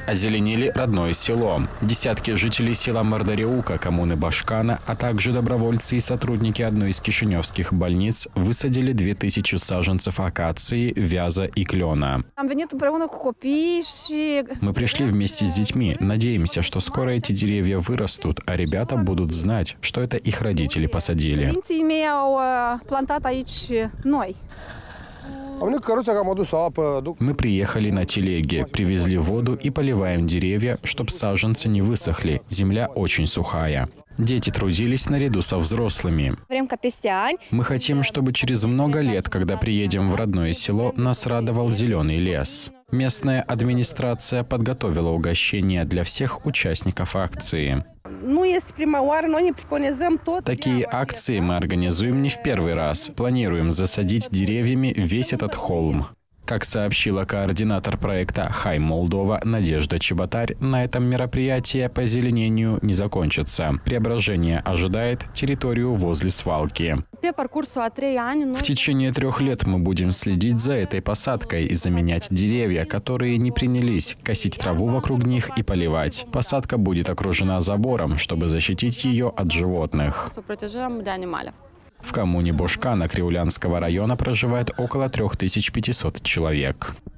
озеленили родное село. Десятки жителей села Мордориука, коммуны Башкана, а также добровольцы и сотрудники одной из кишиневских больниц высадили 2000 саженцев акации, вяза и клена. Мы пришли вместе с детьми. Надеемся, что скоро эти деревья вырастут, а ребята будут знать, что это их родители посадили. Мы приехали на телеге, привезли воду и поливаем деревья, чтобы саженцы не высохли. Земля очень сухая. Дети трудились наряду со взрослыми. Мы хотим, чтобы через много лет, когда приедем в родное село, нас радовал зеленый лес. Местная администрация подготовила угощения для всех участников акции. Такие акции мы организуем не в первый раз. Планируем засадить деревьями весь этот холм. Как сообщила координатор проекта «Хай Молдова» Надежда Чеботарь, на этом мероприятие по озеленению не закончится. Преображение ожидает территорию возле свалки. В течение 3 лет мы будем следить за этой посадкой и заменять деревья, которые не принялись, косить траву вокруг них и поливать. Посадка будет окружена забором, чтобы защитить ее от животных. В коммуне Бошкана Криулянского района проживает около 3500 человек.